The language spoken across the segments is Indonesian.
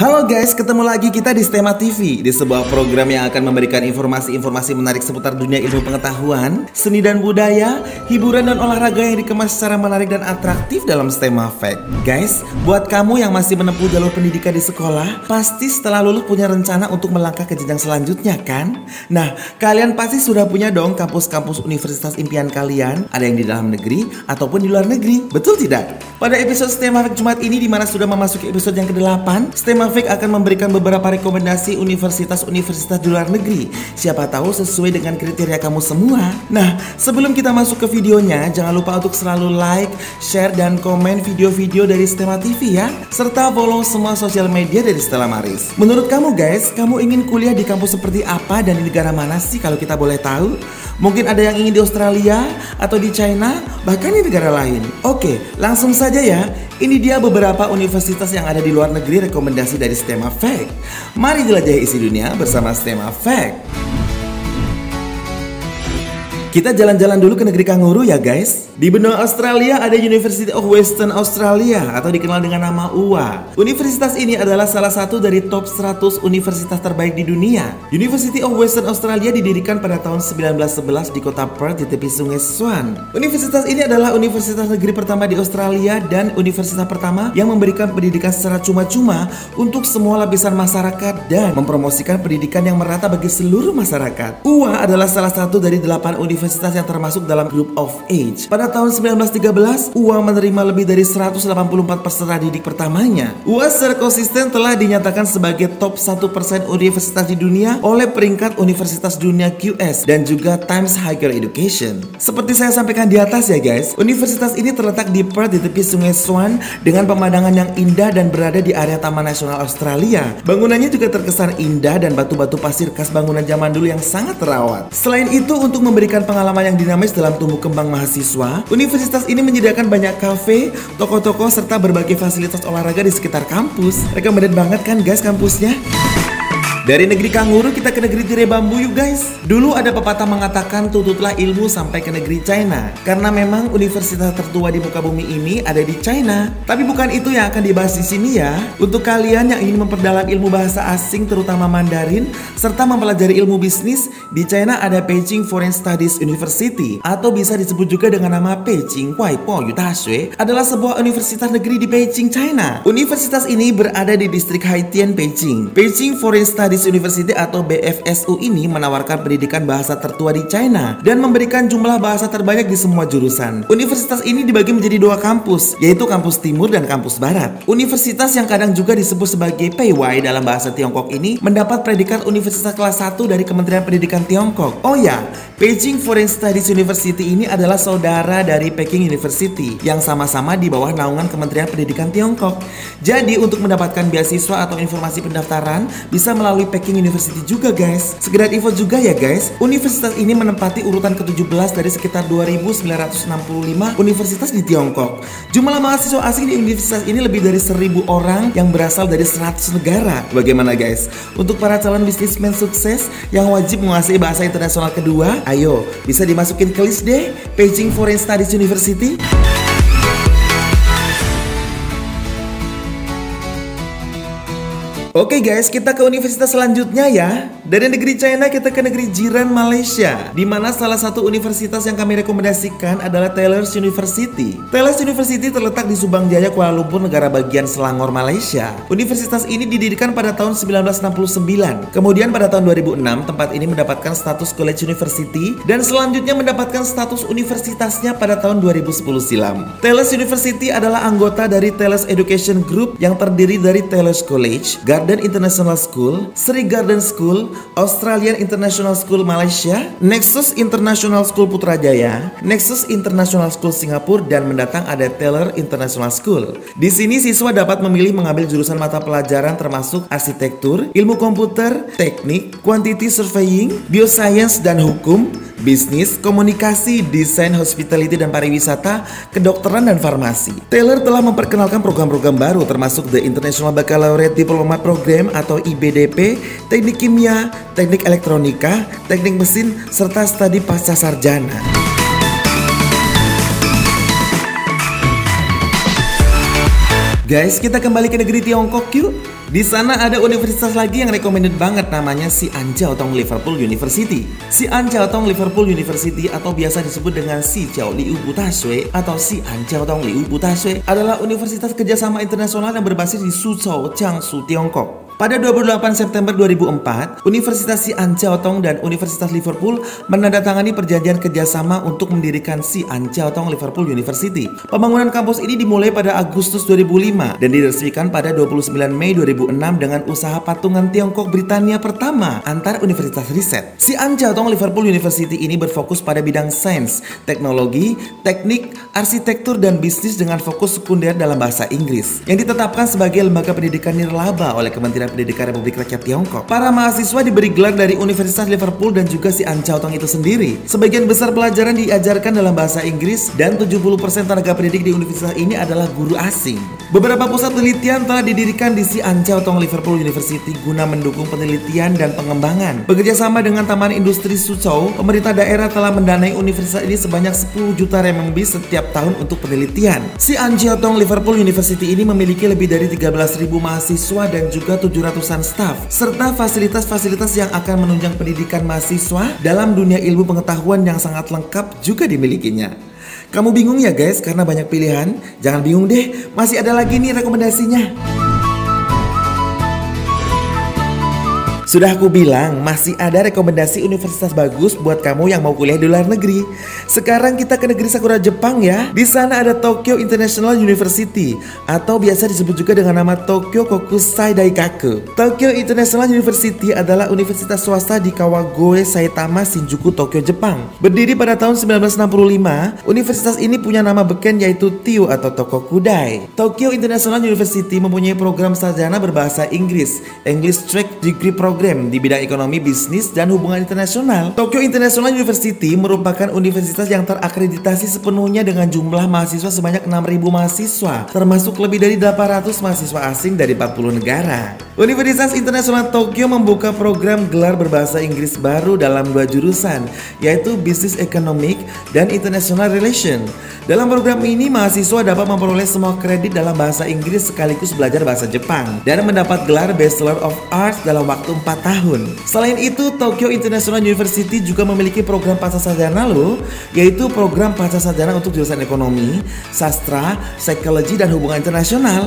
Halo guys, ketemu lagi kita di STEMA TV, di sebuah program yang akan memberikan informasi-informasi menarik seputar dunia ilmu pengetahuan, seni dan budaya, hiburan dan olahraga yang dikemas secara menarik dan atraktif dalam STEMA Fact. Guys, buat kamu yang masih menempuh jalur pendidikan di sekolah, pasti setelah lulus punya rencana untuk melangkah ke jenjang selanjutnya kan? Nah, kalian pasti sudah punya dong kampus-kampus universitas impian kalian, ada yang di dalam negeri ataupun di luar negeri, betul tidak? Pada episode STEMA Fact Jumat ini, dimana sudah memasuki episode yang ke-8, STEMA Fact akan memberikan beberapa rekomendasi universitas-universitas di luar negeri. Siapa tahu sesuai dengan kriteria kamu semua. Nah, sebelum kita masuk ke videonya, jangan lupa untuk selalu like, share, dan komen video-video dari STEMA TV ya. Serta follow semua sosial media dari Stella Maris. Menurut kamu guys, kamu ingin kuliah di kampus seperti apa dan di negara mana sih kalau kita boleh tahu? Mungkin ada yang ingin di Australia atau di China, bahkan di negara lain. Oke, langsung saja ya. Ini dia beberapa universitas yang ada di luar negeri rekomendasi dari STEMA Fact. Mari jelajahi isi dunia bersama STEMA Fact. Kita jalan-jalan dulu ke negeri kanguru ya guys. Di benua Australia ada University of Western Australia atau dikenal dengan nama UWA. Universitas ini adalah salah satu dari top 100 universitas terbaik di dunia. University of Western Australia didirikan pada tahun 1911 di kota Perth di tepi sungai Swan. Universitas ini adalah universitas negeri pertama di Australia dan universitas pertama yang memberikan pendidikan secara cuma-cuma untuk semua lapisan masyarakat dan mempromosikan pendidikan yang merata bagi seluruh masyarakat. UWA adalah salah satu dari 8 universitas yang termasuk dalam Group of Age. Pada tahun 1913, UWA menerima lebih dari 184 peserta didik pertamanya. UWA secara konsisten telah dinyatakan sebagai top 1% universitas di dunia oleh peringkat Universitas Dunia QS dan juga Times Higher Education. Seperti saya sampaikan di atas ya guys, universitas ini terletak di Perth di tepi sungai Swan dengan pemandangan yang indah dan berada di area Taman Nasional Australia. Bangunannya juga terkesan indah dan batu-batu pasir khas bangunan zaman dulu yang sangat terawat. Selain itu, untuk memberikan pengalaman yang dinamis dalam tumbuh kembang mahasiswa, universitas ini menyediakan banyak kafe, toko-toko, serta berbagai fasilitas olahraga di sekitar kampus. Recommended banget kan guys kampusnya? Dari negeri kanguru kita ke negeri tirai bambu yuk guys. Dulu ada pepatah mengatakan tuntutlah ilmu sampai ke negeri China. Karena memang universitas tertua di muka bumi ini ada di China. Tapi bukan itu yang akan dibahas di sini ya. Untuk kalian yang ingin memperdalam ilmu bahasa asing terutama Mandarin serta mempelajari ilmu bisnis, di China ada Beijing Foreign Studies University atau bisa disebut juga dengan nama Beijing Waipo Yutashue, adalah sebuah universitas negeri di Beijing, China. Universitas ini berada di distrik Haitian Beijing. Beijing Foreign Studies University atau BFSU ini menawarkan pendidikan bahasa tertua di China dan memberikan jumlah bahasa terbanyak di semua jurusan. Universitas ini dibagi menjadi 2 kampus, yaitu kampus timur dan kampus barat. Universitas yang kadang juga disebut sebagai Peiwai dalam bahasa Tiongkok ini mendapat predikat Universitas kelas 1 dari Kementerian Pendidikan Tiongkok. Oh ya, Beijing Foreign Studies University ini adalah saudara dari Peking University yang sama-sama di bawah naungan Kementerian Pendidikan Tiongkok. Jadi untuk mendapatkan beasiswa atau informasi pendaftaran bisa melalui Peking University juga guys. Sekedar info juga ya guys, universitas ini menempati urutan ke-17 dari sekitar 2.965 universitas di Tiongkok. Jumlah mahasiswa asing di universitas ini lebih dari 1.000 orang yang berasal dari 100 negara. Bagaimana guys? Untuk para calon bisnismen sukses yang wajib menguasai bahasa internasional kedua, ayo bisa dimasukin ke list deh Beijing Foreign Studies University. Oke guys, kita ke universitas selanjutnya ya. Dari negeri China kita ke negeri jiran Malaysia, di mana salah satu universitas yang kami rekomendasikan adalah Taylor's University. Taylor's University terletak di Subang Jaya, Kuala Lumpur, negara bagian Selangor, Malaysia. Universitas ini didirikan pada tahun 1969. Kemudian pada tahun 2006 tempat ini mendapatkan status College University dan selanjutnya mendapatkan status universitasnya pada tahun 2010 silam. Taylor's University adalah anggota dari Taylor's Education Group yang terdiri dari Taylor's College, Garden International School, Sri Garden School, Australian International School Malaysia, Nexus International School Putrajaya, Nexus International School Singapura, dan mendatang ada Taylor International School. Di sini siswa dapat memilih mengambil jurusan mata pelajaran termasuk arsitektur, ilmu komputer, teknik, quantity surveying, bioscience dan hukum, bisnis, komunikasi, desain, hospitality dan pariwisata, kedokteran dan farmasi. Taylor telah memperkenalkan program-program baru termasuk The International Baccalaureate Diploma Program atau IBDP, teknik kimia, teknik elektronika, teknik mesin, serta studi pasca sarjana. Guys, kita kembali ke negeri Tiongkok yuk. Di sana ada universitas lagi yang recommended banget, namanya Xi'an Jiao Tong Liverpool University. Xi'an Jiao Tong Liverpool University atau biasa disebut dengan Xijiao Liu Bu Tashui atau Xi'an Jiao Tong Liu Bu Tashui adalah universitas kerjasama internasional yang berbasis di Suzhou, Jiangsu, Tiongkok. Pada 28 September 2004, Universitas Xi'an Jiao Tong dan Universitas Liverpool menandatangani perjanjian kerjasama untuk mendirikan Xi'an Jiao Tong Liverpool University. Pembangunan kampus ini dimulai pada Agustus 2005 dan diresmikan pada 29 Mei 2006 dengan usaha patungan Tiongkok Britania pertama antar universitas riset. Xi'an Jiao Tong Liverpool University ini berfokus pada bidang sains, teknologi, teknik, arsitektur, dan bisnis dengan fokus sekunder dalam bahasa Inggris yang ditetapkan sebagai lembaga pendidikan nirlaba oleh Kementerian Pendidikan Republik Rakyat Tiongkok. Para mahasiswa diberi gelar dari Universitas Liverpool dan juga Xi'an Jiao Tong itu sendiri. Sebagian besar pelajaran diajarkan dalam bahasa Inggris dan 70% tenaga pendidik di universitas ini adalah guru asing. Beberapa pusat penelitian telah didirikan di Xi'an Jiao Tong Liverpool University guna mendukung penelitian dan pengembangan. Bekerja sama dengan Taman Industri Suzhou, pemerintah daerah telah mendanai universitas ini sebanyak 10 juta RMB setiap tahun untuk penelitian. Xi'an Jiao Tong Liverpool University ini memiliki lebih dari 13.000 mahasiswa dan juga 700-an staf, serta fasilitas-fasilitas yang akan menunjang pendidikan mahasiswa dalam dunia ilmu pengetahuan yang sangat lengkap juga dimilikinya. Kamu bingung ya guys karena banyak pilihan? Jangan bingung deh, masih ada lagi nih rekomendasinya. Sudah aku bilang, masih ada rekomendasi universitas bagus buat kamu yang mau kuliah di luar negeri. Sekarang kita ke negeri Sakura Jepang ya. Di sana ada Tokyo International University atau biasa disebut juga dengan nama Tokyo Kokusai Daikaku. Tokyo International University adalah universitas swasta di Kawagoe, Saitama, Shinjuku, Tokyo, Jepang. Berdiri pada tahun 1965, universitas ini punya nama beken yaitu TIU atau Tokokudai. Tokyo International University mempunyai program sarjana berbahasa Inggris, English Track Degree Program di bidang ekonomi, bisnis, dan hubungan internasional. Tokyo International University merupakan universitas yang terakreditasi sepenuhnya dengan jumlah mahasiswa sebanyak 6.000 mahasiswa, termasuk lebih dari 800 mahasiswa asing dari 40 negara. Universitas Internasional Tokyo membuka program gelar berbahasa Inggris baru dalam 2 jurusan, yaitu Business Economic dan International Relation. Dalam program ini, mahasiswa dapat memperoleh semua kredit dalam bahasa Inggris sekaligus belajar bahasa Jepang dan mendapat gelar Bachelor of Arts dalam waktu 4 tahun. Selain itu, Tokyo International University juga memiliki program pascasarjana loh, yaitu program pascasarjana untuk jurusan ekonomi, sastra, psikologi, dan hubungan internasional.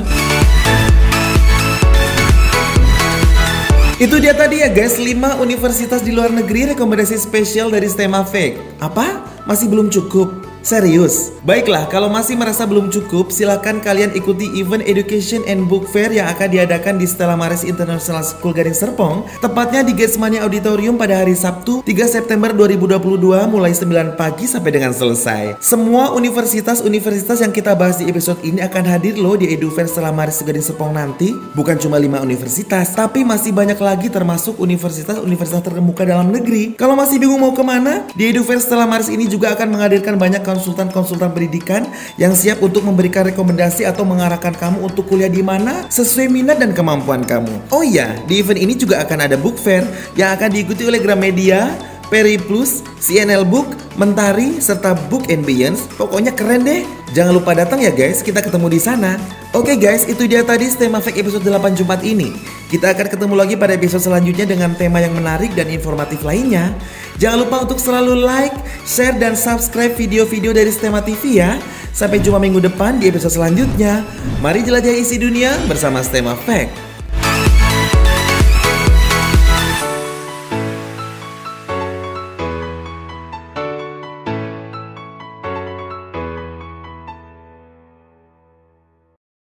Itu dia tadi ya guys, 5 universitas di luar negeri rekomendasi spesial dari STEMA Fact. Apa? Masih belum cukup? Serius? Baiklah, kalau masih merasa belum cukup, silakan kalian ikuti event Education and Book Fair yang akan diadakan di Stella Maris International School Gading Serpong, tepatnya di Getsemani Auditorium pada hari Sabtu 3 September 2022 mulai 9 pagi sampai dengan selesai. Semua universitas-universitas yang kita bahas di episode ini akan hadir loh di Edu Fair Stella Maris Gading Serpong nanti. Bukan cuma 5 universitas, tapi masih banyak lagi termasuk universitas-universitas terkemuka dalam negeri. Kalau masih bingung mau kemana, di Edu Fair Stella Maris ini juga akan menghadirkan banyak konsultan-konsultan pendidikan yang siap untuk memberikan rekomendasi atau mengarahkan kamu untuk kuliah di mana sesuai minat dan kemampuan kamu. Oh iya, di event ini juga akan ada book fair yang akan diikuti oleh Gramedia, Periplus, CNL Book, Mentari, serta Book and Beyond. Pokoknya keren deh. Jangan lupa datang ya guys, kita ketemu di sana. Oke guys, itu dia tadi STEMA Fact episode 8 Jumat ini. Kita akan ketemu lagi pada episode selanjutnya dengan tema yang menarik dan informatif lainnya. Jangan lupa untuk selalu like, share, dan subscribe video-video dari STEMA TV ya. Sampai jumpa minggu depan di episode selanjutnya. Mari jelajahi isi dunia bersama STEMA Fact.